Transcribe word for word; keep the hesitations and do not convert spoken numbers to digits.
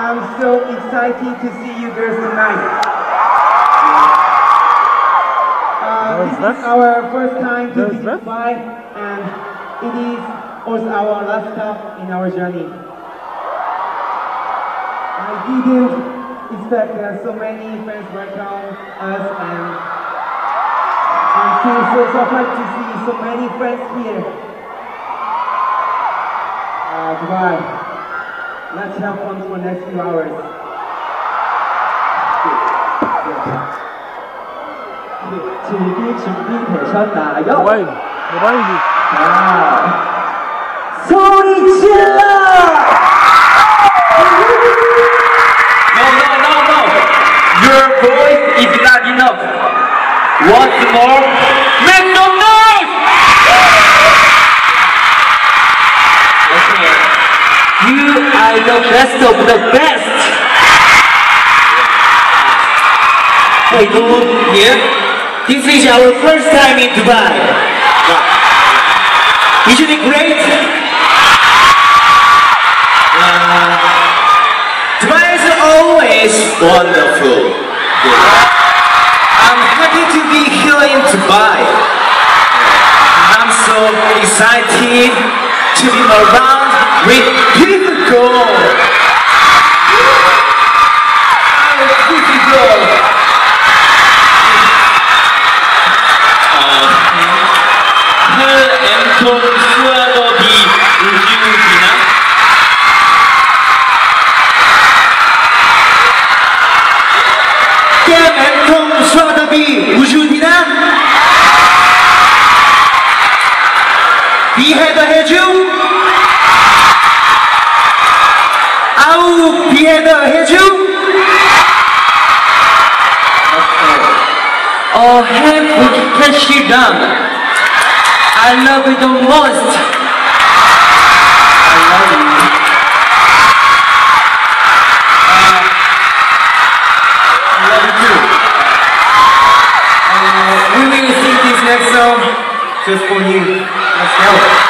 I'm so excited to see you girls tonight. Uh, this is our first time to visit Dubai, and it is also our last stop in our journey. I didn't expect that so many friends welcome us, and I'm feel so surprised to see so many friends here. Uh, Dubai. Let's have fun for the next few hours. 즐길 준비되셨나요? 모바일, 모바일이. 자, 소리 질러! No, no, no, no. Your voice is not enough. Once more, make some noise! Okay. You are the best of the best. Hey, Dong here. This is our first time in Dubai. Isn't it great? Uh, Dubai is always wonderful. I'm happy to be here in Dubai. I'm so excited to be around with people. Oh, people. 비해도 해줘? 아우 비해도 해줘? Oh heck, can she done? I love you the most. I love you. Uh, I love you too. Uh, we will sing this next song just for you. Let's go.